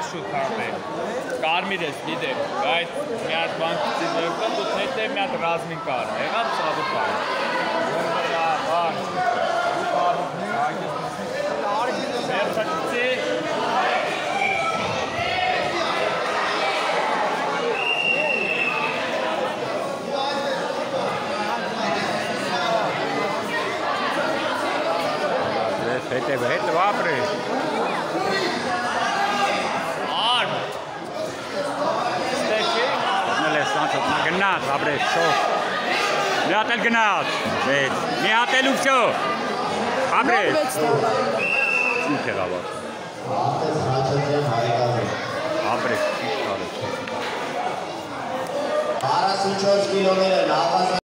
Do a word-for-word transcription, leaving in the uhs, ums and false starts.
shoot harbe. Կարմիրես գիտեմ, բայց մի հատ բան ծիծերկա դու հետե մի հատ ռազմին կար, եղավ սաղու կար։ Որմրա, բան, ու բարում, վերջակցի։ Հետև, հետև ապրի։ Արմ։ Ստեքի։ Ոտնել ես սանցոտ, նա գնաց, ապրի, շով։ Մի հատ էլ գնաց, վեց, մի հատ էլ ու վսյո։ Ապրի։ Ինչ եղավ ատ։ Ապրի, ինչ կարեց։ հարասունչորս կիլոմետր,